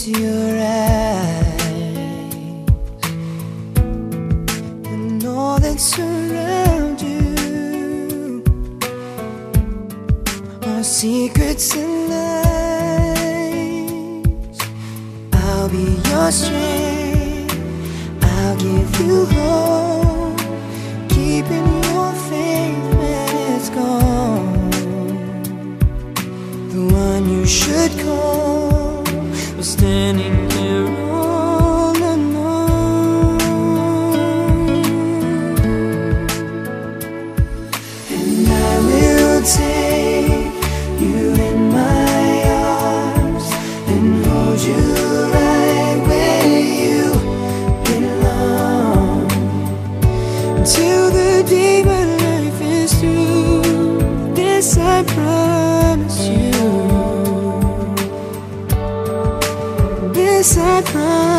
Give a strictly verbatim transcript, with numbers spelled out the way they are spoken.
into your eyes and all that surrounds you are secrets and lies. I'll be your strength, I'll give you hope, keeping your faith when it's gone. The one you should call was standing here all alone. And I will take you in my arms and hold you right where you belong, until the day my life is through. This I promise you. This I promise.